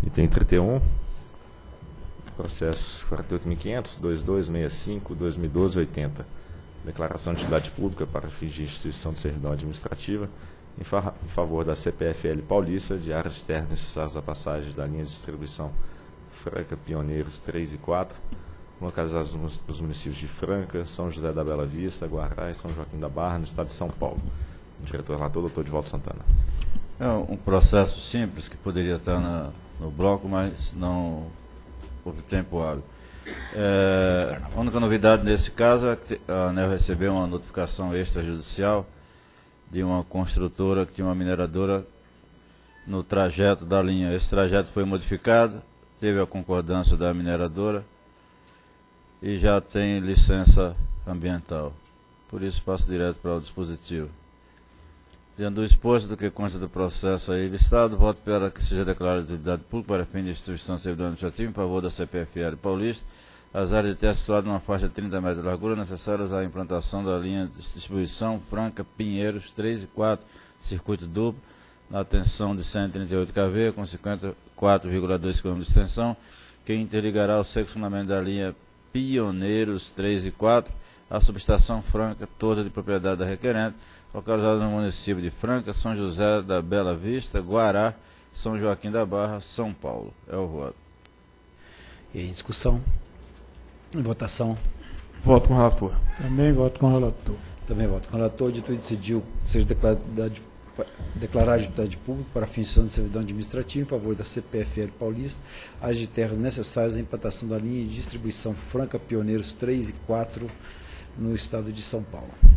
Item 31, processo 48.500, 2265, 2012, 80. Declaração de utilidade pública para fins de instituição de servidão administrativa em favor da CPFL Paulista, de áreas de terra necessárias à passagem da linha de distribuição Franca Pioneiros 3 e 4, localizados nos municípios de Franca, São José da Bela Vista, Guará e São Joaquim da Barra, no estado de São Paulo. O diretor relator, doutor Divaldo Santana. É um processo simples que poderia estar no bloco, mas não houve tempo hábil. A única novidade nesse caso é que a ANEEL recebeu uma notificação extrajudicial de uma construtora que tinha uma mineradora no trajeto da linha. Esse trajeto foi modificado, teve a concordância da mineradora e já tem licença ambiental. Por isso passo direto para o dispositivo. Diante do exposto do que consta do processo aí listado, voto para que seja declarada de utilidade pública para fim de instituição de servidão administrativa em favor da CPFL Paulista, as áreas de terra situadas numa faixa de 30 metros de largura necessárias à implantação da linha de distribuição Franca Pinheiros 3 e 4, circuito duplo, na tensão de 138 kV, com 54,2 km de extensão, que interligará o seccionamento da linha Pioneiros 3 e 4 à subestação Franca, toda de propriedade da requerente, localizada no município de Franca, São José da Bela Vista, Guará, São Joaquim da Barra, São Paulo. É o voto. E em discussão? Em votação? Voto com o relator. Também voto com o relator. Também voto com o relator. Dito e decidiu que seja declarar de utilidade pública para fins de servidão administrativa em favor da CPFL Paulista, áreas de terras necessárias à implantação da linha de distribuição Franca Pioneiros 3 e 4 no estado de São Paulo.